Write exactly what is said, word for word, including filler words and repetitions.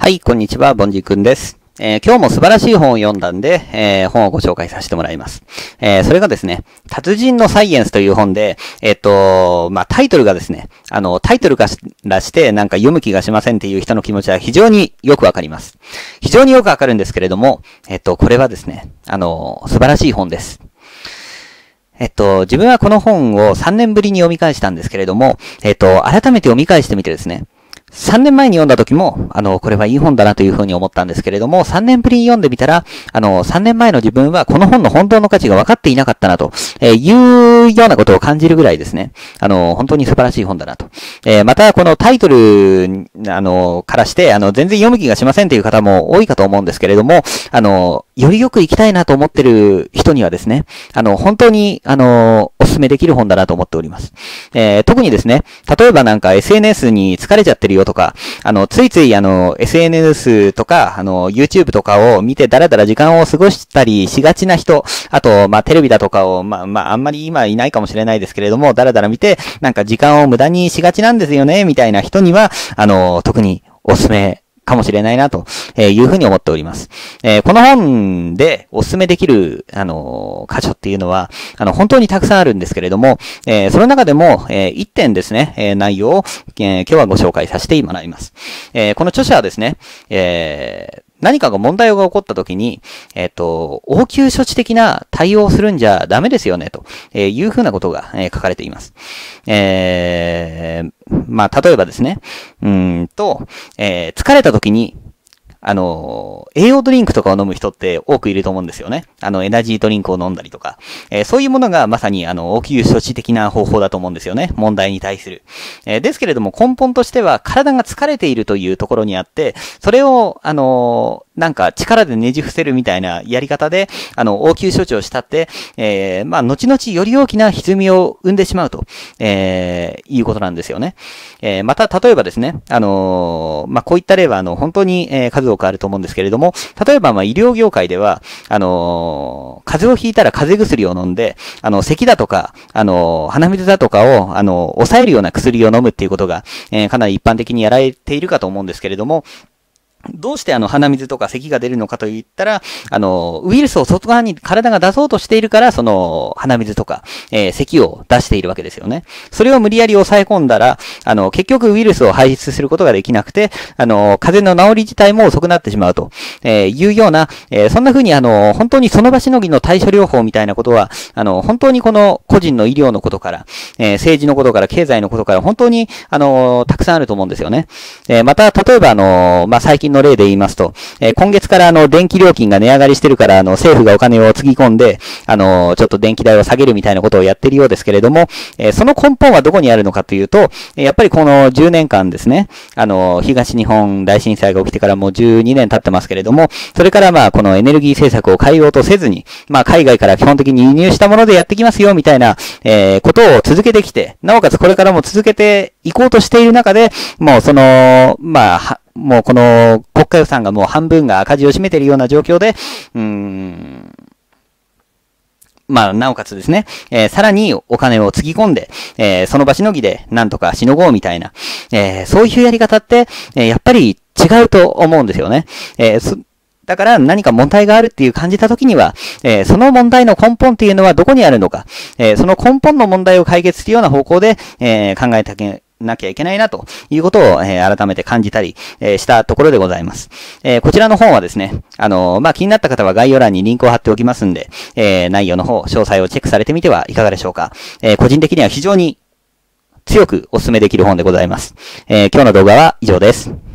はい、こんにちは、ぼんじくんです。えー、今日も素晴らしい本を読んだんで、えー、本をご紹介させてもらいます。えー、それがですね、達人のサイエンスという本で、えっと、まあ、タイトルがですね、あの、タイトルからしてなんか読む気がしませんっていう人の気持ちは非常によくわかります。非常によくわかるんですけれども、えっと、これはですね、あの、素晴らしい本です。えっと、自分はこの本をさんねんぶりに読み返したんですけれども、えっと、改めて読み返してみてですね、さんねんまえに読んだ時も、あの、これはいい本だなというふうに思ったんですけれども、さんねんぶりに読んでみたら、あの、さんねんまえの自分はこの本の本当の価値が分かっていなかったなと、えー、いうようなことを感じるぐらいですね。あの、本当に素晴らしい本だなと。えー、また、このタイトル、あの、からして、あの、全然読む気がしませんという方も多いかと思うんですけれども、あの、よりよく生きたいなと思ってる人にはですね、あの、本当に、あの、お勧めできる本だなと思っております。えー、特にですね、例えばなんか エスエヌエス に疲れちゃってるよとか、あの、ついついあの、エスエヌエス とか、あの、YouTube とかを見てだらだら時間を過ごしたりしがちな人、あと、まあ、テレビだとかを、まあ、まあ、あんまり今いないかもしれないですけれども、だらだら見て、なんか時間を無駄にしがちなんですよね、みたいな人には、あの、特におすすめ、かもしれないなというふうに思っております。えー、この本でお勧めできる、あのー、箇所っていうのは、あの、本当にたくさんあるんですけれども、えー、その中でも、えー、いってんですね、えー、内容を、えー、今日はご紹介させてもらいます。えー、この著者はですね、えー、何かが問題が起こったときに、えっと、応急処置的な対応をするんじゃダメですよね、というふうなことが、えー、書かれています。えー、まあ、例えばですね、うーんと、えー、疲れたときに、あの、栄養ドリンクとかを飲む人って多くいると思うんですよね。あの、エナジードリンクを飲んだりとか。えー、そういうものがまさに、あの、応急処置的な方法だと思うんですよね。問題に対する。えー、ですけれども、根本としては、体が疲れているというところにあって、それを、あのー、なんか力でねじ伏せるみたいなやり方で、あの、応急処置をしたって、えー、まあ、後々より大きな歪みを生んでしまうと、えー、いうことなんですよね。えー、また、例えばですね、あのー、まあ、こういった例は、あの、本当に、えー、数多くあると思うんですけれども、例えば、まあ、医療業界では、あのー、風邪をひいたら風邪薬を飲んで、あの、咳だとか、あのー、鼻水だとかを、あのー、抑えるような薬を飲むっていうことが、えー、かなり一般的にやられているかと思うんですけれども、どうしてあの鼻水とか咳が出るのかといったら、あの、ウイルスを外側に体が出そうとしているから、その鼻水とか、えー、咳を出しているわけですよね。それを無理やり抑え込んだら、あの、結局ウイルスを排出することができなくて、あの、風邪の治り自体も遅くなってしまうと、えー、いうような、えー、そんな風にあの、本当にその場しのぎの対処療法みたいなことは、あの、本当にこの個人の医療のことから、えー、政治のことから、経済のことから、本当に、あの、たくさんあると思うんですよね。えー、また、例えばあの、まあ、最近の例で言いますと、えー、今月からあの、電気料金が値上がりしてるから、あの、政府がお金をつぎ込んで、あの、ちょっと電気代を下げるみたいなことをやってるようですけれども、えー、その根本はどこにあるのかというと、やっぱりこのじゅうねんかんですね、あの、東日本大震災が起きてからもうじゅうにねん経ってますけれども、それからまあ、このエネルギー政策を変えようとせずに、まあ、海外から基本的に輸入したものでやってきますよ、みたいな、えー、ことを続けてきて、なおかつこれからも続けていこうとしている中で、もうその、まあ、もうこの国家予算がもう半分が赤字を占めているような状況で、うーん、まあ、なおかつですね、えー、さらにお金をつぎ込んで、えー、その場しのぎでなんとかしのごうみたいな、えー、そういうやり方って、えー、やっぱり違うと思うんですよね。えーだから何か問題があるっていう感じたときには、えー、その問題の根本っていうのはどこにあるのか、えー、その根本の問題を解決するような方向で、えー、考えたけなきゃいけないなということを、えー、改めて感じたり、えー、したところでございます。えー、こちらの本はですね、あのー、まあ、気になった方は概要欄にリンクを貼っておきますんで、えー、内容の方、詳細をチェックされてみてはいかがでしょうか。えー、個人的には非常に強くお勧めできる本でございます。えー、今日の動画は以上です。